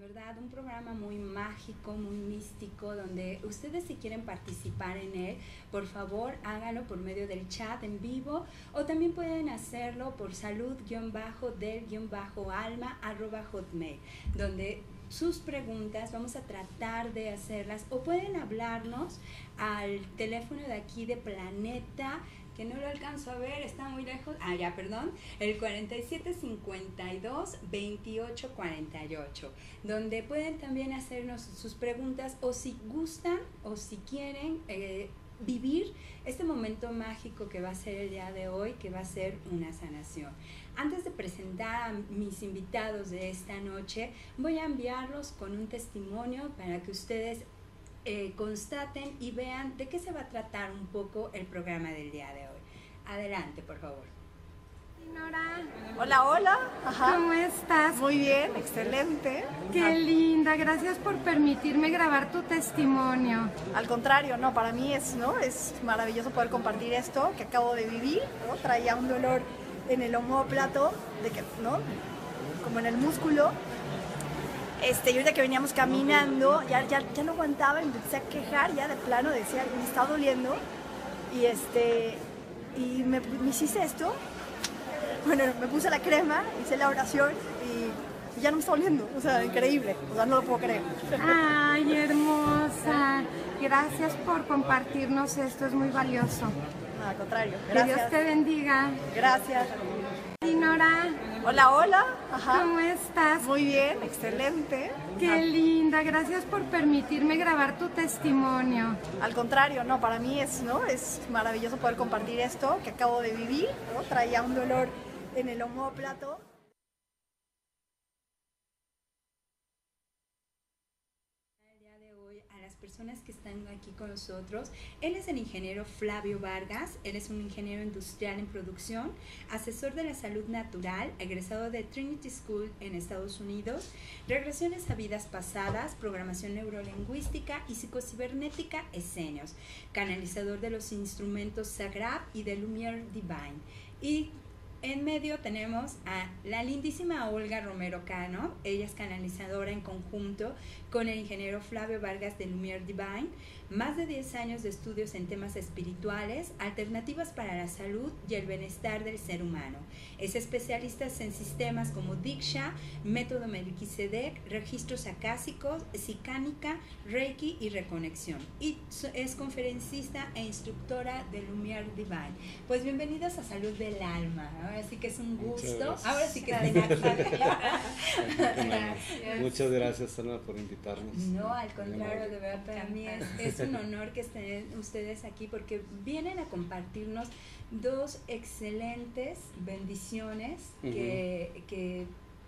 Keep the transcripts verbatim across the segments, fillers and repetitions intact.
verdad, un programa muy mágico, muy místico, donde ustedes si quieren participar en él, por favor háganlo por medio del chat en vivo, o también pueden hacerlo por salud-del-alma arroba hotmail, donde sus preguntas vamos a tratar de hacerlas, o pueden hablarnos al teléfono de aquí de Planeta, que no lo alcanzo a ver, está muy lejos, ah ya, perdón, el cuarenta y siete cincuenta y dos veintiocho cuarenta y ocho, donde pueden también hacernos sus preguntas, o si gustan o si quieren eh, vivir este momento mágico que va a ser el día de hoy, que va a ser una sanación. Antes de presentar a mis invitados de esta noche, voy a enviarlos con un testimonio para que ustedes Eh, constaten y vean de qué se va a tratar un poco el programa del día de hoy. Adelante, por favor. Nora. Hola, hola. Ajá. ¿Cómo estás? Muy bien, excelente. Qué Ajá. linda, gracias por permitirme grabar tu testimonio. Al contrario, no, para mí es, ¿no? es maravilloso poder compartir esto que acabo de vivir, ¿no? Traía un dolor en el omóplato, de que, ¿no? como en el músculo. Este, y ahorita que veníamos caminando, ya, ya, ya no aguantaba, empecé a quejar, ya de plano decía, me está doliendo, y este, y me, me hiciste esto, bueno, me puse la crema, hice la oración, y, y ya no me está doliendo, o sea, increíble, o sea, no lo puedo creer. Ay, hermosa, gracias por compartirnos esto, es muy valioso. No, al contrario, gracias. Que Dios te bendiga. Gracias. Nora. Hola, hola. Ajá. ¿Cómo estás? Muy bien, excelente. Qué Ajá. linda, gracias por permitirme grabar tu testimonio. Al contrario, no, para mí es, ¿no? es maravilloso poder compartir esto que acabo de vivir, ¿no? Traía un dolor en el omóplato. Personas que están aquí con nosotros. Él es el ingeniero Flavio Vargas, él es un ingeniero industrial en producción, asesor de la salud natural, egresado de Trinity School en Estados Unidos, regresiones a vidas pasadas, programación neurolingüística y psicocibernética esenios, canalizador de los instrumentos Sagrab y de Lumière Divine. Y en medio tenemos a la lindísima Olga Romero Cano, ella es canalizadora en conjunto con el ingeniero Flavio Vargas de Lumière Divine, más de diez años de estudios en temas espirituales, alternativas para la salud y el bienestar del ser humano. Es especialista en sistemas como Diksha, método Melquisedec, registros acásicos, psicánica, Reiki y reconexión. Y es conferencista e instructora de Lumière Divine. Pues bienvenidos a Salud del Alma, ¿no? Ahora sí que es un gusto. Ahora sí que tenga Muchas gracias, Ana, por invitarnos. No, al contrario, de verdad, para mí es, es un honor que estén ustedes aquí porque vienen a compartirnos dos excelentes bendiciones que, uh-huh. que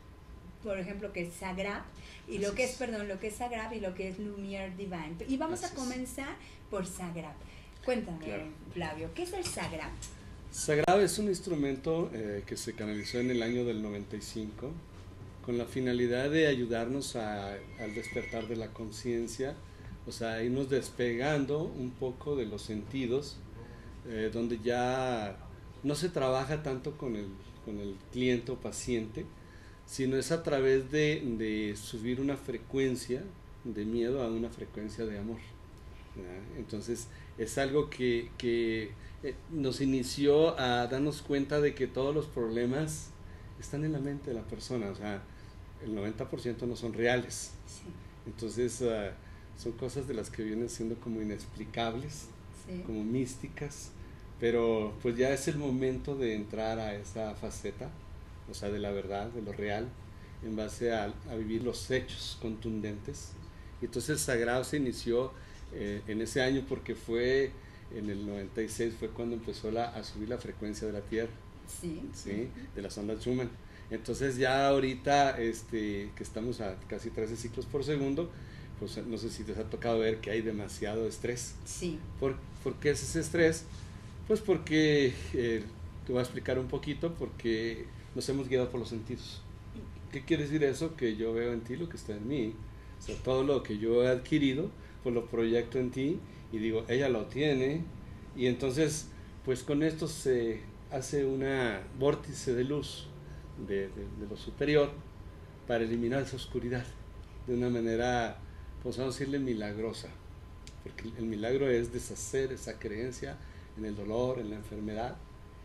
por ejemplo, que es Sagrab y lo que es, perdón, lo que es Sagrab y lo que es Lumière Divine. Y vamos Gracias. a comenzar por Sagrab. Cuéntame, claro. Flavio, ¿qué es el Sagrab? Sagrab es un instrumento eh, que se canalizó en el año del noventa y cinco con la finalidad de ayudarnos a, al despertar de la conciencia, o sea, irnos despegando un poco de los sentidos, eh, donde ya no se trabaja tanto con el, con el cliente o paciente, sino es a través de, de subir una frecuencia de miedo a una frecuencia de amor, ¿verdad? Entonces es algo que, que eh, nos inició a darnos cuenta de que todos los problemas están en la mente de la persona, o sea, el noventa por ciento no son reales. Sí. Entonces uh, son cosas de las que vienen siendo como inexplicables, sí. como místicas, pero pues ya es el momento de entrar a esa faceta, o sea, de la verdad, de lo real, en base a, a vivir los hechos contundentes. Y entonces el Sagrado se inició eh, en ese año porque fue en el noventa y seis fue cuando empezó la, a subir la frecuencia de la Tierra, sí. ¿sí? de las ondas Schumann. Entonces ya ahorita este, que estamos a casi trece ciclos por segundo, pues no sé si te ha tocado ver que hay demasiado estrés. Sí. ¿Por, ¿por qué es ese estrés? Pues porque, eh, te voy a explicar un poquito, porque nos hemos guiado por los sentidos. ¿Qué quiere decir eso? Que yo veo en ti lo que está en mí. O sea, todo lo que yo he adquirido, pues lo proyecto en ti y digo, ella lo tiene. Y entonces, pues con esto se hace una vórtice de luz de, de, de lo superior para eliminar esa oscuridad. de una manera, pues vamos a decirle milagrosa, porque el milagro es deshacer esa creencia en el dolor, en la enfermedad,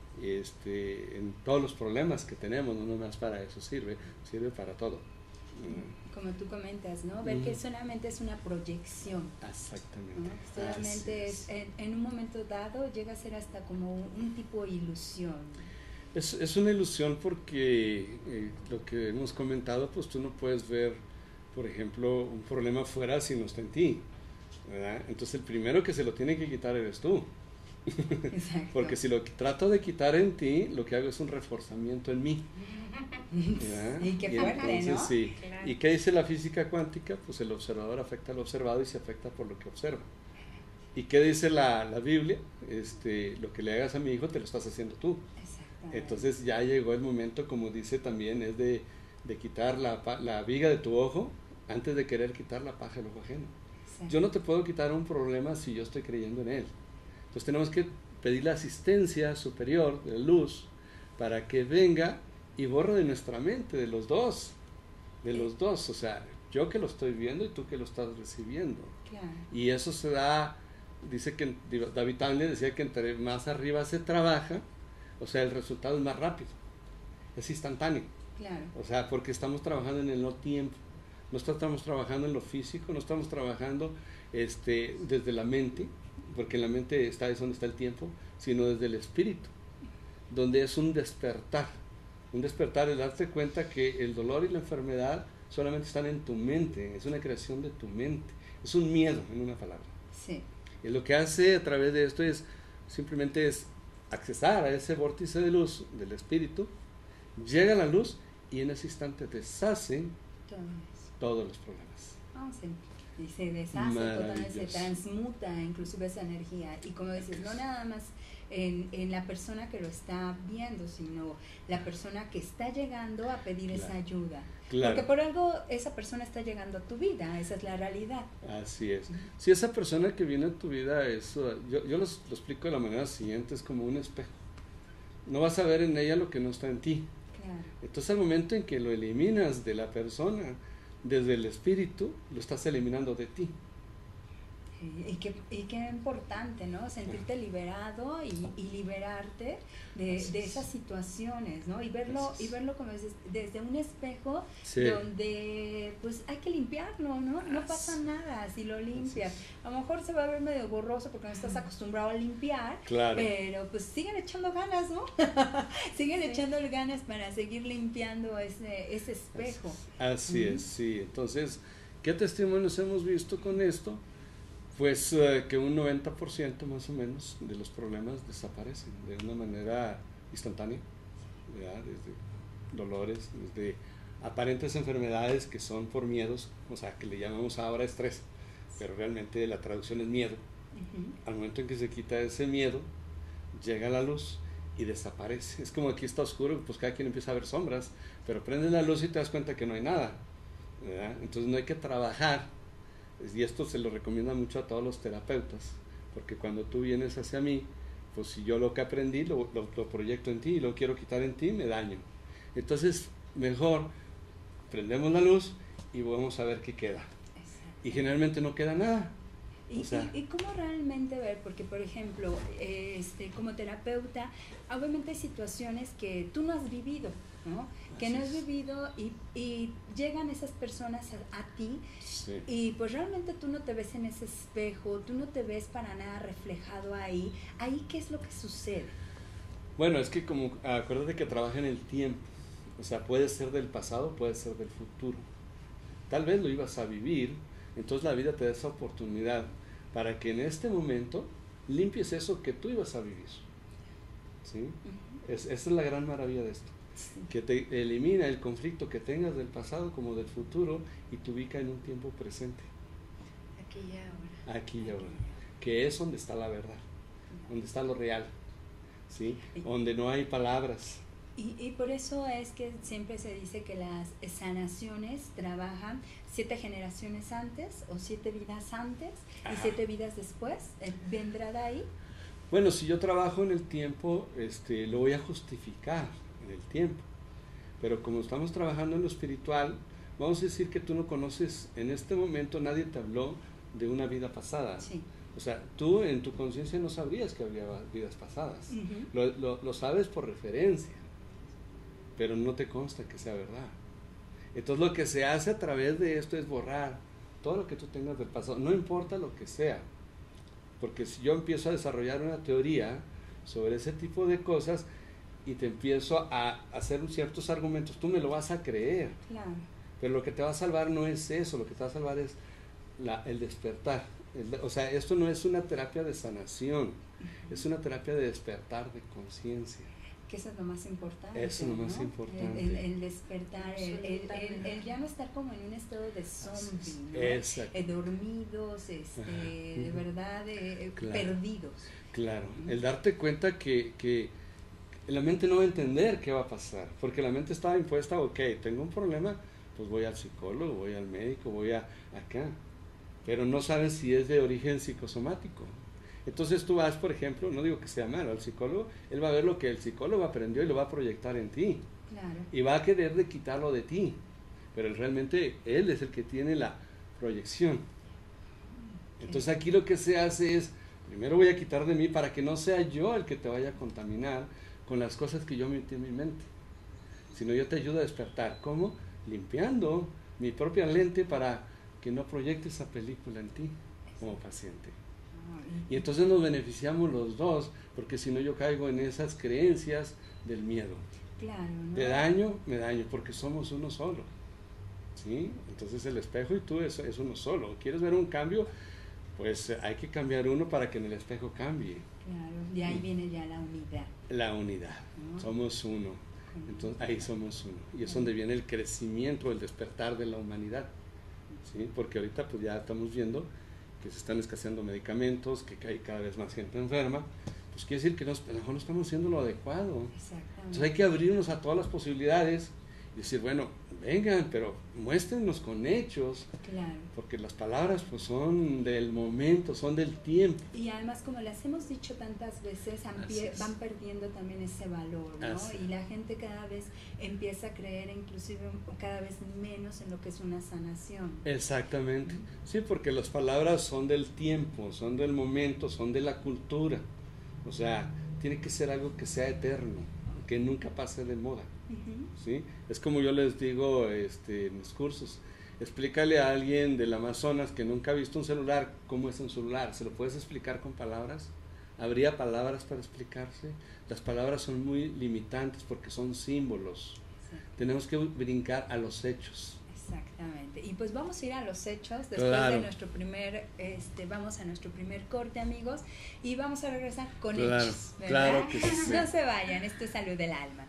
este, en todos los problemas que tenemos, no nomás para eso sirve, sirve para todo. Como tú comentas, ¿no? Ver mm. que solamente es una proyección. Exactamente. ¿No? Solamente es, en, en un momento dado llega a ser hasta como un, un tipo de ilusión. Es, es una ilusión porque eh, lo que hemos comentado, pues tú no puedes ver, por ejemplo, un problema fuera si no está en ti, ¿verdad? Entonces el primero que se lo tiene que quitar eres tú. Exacto. Porque si lo trato de quitar en ti, lo que hago es un reforzamiento en mí. ¿Ya? Y qué fuerte, entonces, ¿no? Sí. Claro. ¿Y qué dice la física cuántica? Pues el observador afecta al observado y se afecta por lo que observa. ¿Y qué dice la, la Biblia? Este, lo que le hagas a mi hijo te lo estás haciendo tú. Entonces ya llegó el momento, como dice también, es de, de quitar la, la viga de tu ojo antes de querer quitar la paja del ojo ajeno. Exacto. Yo no te puedo quitar un problema si yo estoy creyendo en él. Entonces tenemos que pedir la asistencia superior de luz para que venga y borre de nuestra mente, de los dos, de los dos, o sea, yo que lo estoy viendo y tú que lo estás recibiendo. Claro. Y eso se da, dice que David Tanley decía que entre más arriba se trabaja, o sea, el resultado es más rápido, es instantáneo. Claro. O sea, porque estamos trabajando en el no tiempo, no estamos trabajando en lo físico, no estamos trabajando este, desde la mente, porque en la mente está es donde está el tiempo, sino desde el espíritu, donde es un despertar. Un despertar es darte cuenta que el dolor y la enfermedad solamente están en tu mente, es una creación de tu mente, es un miedo, en una palabra. Sí. Y lo que hace a través de esto es simplemente es accesar a ese vórtice de luz del espíritu, llega la luz y en ese instante deshacen todos los problemas. Oh, sí. Y se deshace, totalmente, se transmuta inclusive esa energía. Y como dices, no nada más en, en la persona que lo está viendo, sino la persona que está llegando a pedir claro. esa ayuda. Claro. Porque por algo esa persona está llegando a tu vida, esa es la realidad. Así es. Si esa persona que viene a tu vida, es, yo, yo los, lo explico de la manera siguiente, es como un espejo. No vas a ver en ella lo que no está en ti. Claro. Entonces al momento en que lo eliminas de la persona, desde el espíritu, lo estás eliminando de ti. Y qué, y qué importante, ¿no? Sentirte liberado y, y liberarte de, de esas situaciones, ¿no? Y verlo, y verlo como dices, desde un espejo sí. donde pues hay que limpiarlo, ¿no? No pasa nada si lo limpias. A lo mejor se va a ver medio borroso porque no estás acostumbrado a limpiar, claro. pero pues siguen echando ganas, ¿no? siguen sí. echando ganas para seguir limpiando ese, ese espejo. Así uh-huh. es, sí. Entonces, ¿qué testimonios hemos visto con esto? Pues uh, que un noventa por ciento más o menos de los problemas desaparecen de una manera instantánea, ¿verdad? Desde dolores, desde aparentes enfermedades que son por miedos, o sea, que le llamamos ahora estrés, pero realmente la traducción es miedo. Uh-huh. Al momento en que se quita ese miedo, llega la luz y desaparece. Es como aquí está oscuro, pues cada quien empieza a ver sombras, pero prendes la luz y te das cuenta que no hay nada, ¿verdad? Entonces no hay que trabajar. Y esto se lo recomienda mucho a todos los terapeutas, porque cuando tú vienes hacia mí, pues si yo lo que aprendí lo, lo, lo proyecto en ti y lo quiero quitar en ti, me daño. Entonces, mejor prendemos la luz y vamos a ver qué queda. Y generalmente no queda nada. Y, o sea, y, y cómo realmente ver, porque por ejemplo, este, como terapeuta, obviamente hay situaciones que tú no has vivido, ¿no? Que no has vivido y, y llegan esas personas a, a ti sí. y pues realmente tú no te ves en ese espejo, tú no te ves para nada reflejado ahí. Ahí, ¿qué es lo que sucede? Bueno, es que como, acuérdate que trabaja en el tiempo, o sea, puede ser del pasado, puede ser del futuro. Tal vez lo ibas a vivir, entonces la vida te da esa oportunidad para que en este momento limpies eso que tú ibas a vivir. ¿Sí? Uh-huh. es, esa es la gran maravilla de esto. Sí. Que te elimina el conflicto que tengas del pasado como del futuro y te ubica en un tiempo presente. Aquí y ahora. Aquí y ahora. Que es donde está la verdad, no. donde está lo real, ¿sí? Y, donde no hay palabras. Y, y por eso es que siempre se dice que las sanaciones trabajan siete generaciones antes o siete vidas antes Ajá. y siete vidas después. ¿Vendrá de ahí? Bueno, si yo trabajo en el tiempo, este, lo voy a justificar en el tiempo. Pero como estamos trabajando en lo espiritual, vamos a decir que tú no conoces, en este momento nadie te habló de una vida pasada. Sí. O sea, tú en tu conciencia no sabrías que había vidas pasadas. Uh-huh. Lo, lo, lo sabes por referencia, pero no te consta que sea verdad. Entonces lo que se hace a través de esto es borrar todo lo que tú tengas del pasado, no importa lo que sea. Porque si yo empiezo a desarrollar una teoría sobre ese tipo de cosas y te empiezo a hacer ciertos argumentos, tú me lo vas a creer. Claro. Pero lo que te va a salvar no es eso, lo que te va a salvar es la, el despertar. El, o sea, esto no es una terapia de sanación, uh-huh. es una terapia de despertar de conciencia. Que eso es lo más importante. Eso es lo más ¿no? importante. El, el, el despertar, el, el, el, el ya no estar como en un estado de zombie, ¿no? Exacto. Eh, dormidos, este, uh-huh. de verdad, eh, claro. perdidos. Claro, uh-huh. el darte cuenta que, que la mente no va a entender qué va a pasar, porque la mente estaba impuesta, ok, tengo un problema, pues voy al psicólogo, voy al médico, voy a acá, pero no saben si es de origen psicosomático. Entonces tú vas, por ejemplo, no digo que sea malo, al psicólogo, él va a ver lo que el psicólogo aprendió y lo va a proyectar en ti. Claro. Y va a querer de quitarlo de ti, pero realmente él es el que tiene la proyección. Entonces aquí lo que se hace es, primero voy a quitar de mí para que no sea yo el que te vaya a contaminar con las cosas que yo metí en mi mente, sino yo te ayudo a despertar. ¿Cómo? Limpiando mi propia lente para que no proyecte esa película en ti como paciente. Y entonces nos beneficiamos los dos, porque si no yo caigo en esas creencias del miedo. Claro, ¿no? De daño, me daño, porque somos uno solo. ¿Sí? Entonces el espejo y tú es, es uno solo. ¿Quieres ver un cambio? Pues hay que cambiar uno para que en el espejo cambie. Claro, y ahí viene ya la unidad. La unidad, ¿no? Somos uno. Entonces ahí somos uno. Y es donde viene el crecimiento, el despertar de la humanidad. ¿Sí? Porque ahorita pues ya estamos viendo que se están escaseando medicamentos, que hay cada vez más gente enferma, pues quiere decir que nos, a lo mejor no estamos haciendo lo adecuado. Entonces hay que abrirnos a todas las posibilidades y decir, bueno, vengan, pero muéstrenos con hechos, claro. porque las palabras pues son del momento, son del tiempo. Y además, como les hemos dicho tantas veces, van perdiendo también ese valor, ¿no? Así. Y la gente cada vez empieza a creer inclusive cada vez menos en lo que es una sanación. Exactamente, uh-huh. sí, porque las palabras son del tiempo, son del momento, son de la cultura. O sea, tiene que ser algo que sea eterno, que nunca pase de moda. Uh-huh. ¿Sí? Es como yo les digo este, en mis cursos, explícale a alguien del Amazonas que nunca ha visto un celular, ¿cómo es un celular? ¿Se lo puedes explicar con palabras? ¿Habría palabras para explicarse? Las palabras son muy limitantes porque son símbolos. Sí. Tenemos que brincar a los hechos. Exactamente. Y pues vamos a ir a los hechos después claro. de nuestro primer, este, vamos a nuestro primer corte, amigos, y vamos a regresar con claro, hechos, ¿verdad? Claro que sí. No se vayan, esto es Salud del Alma.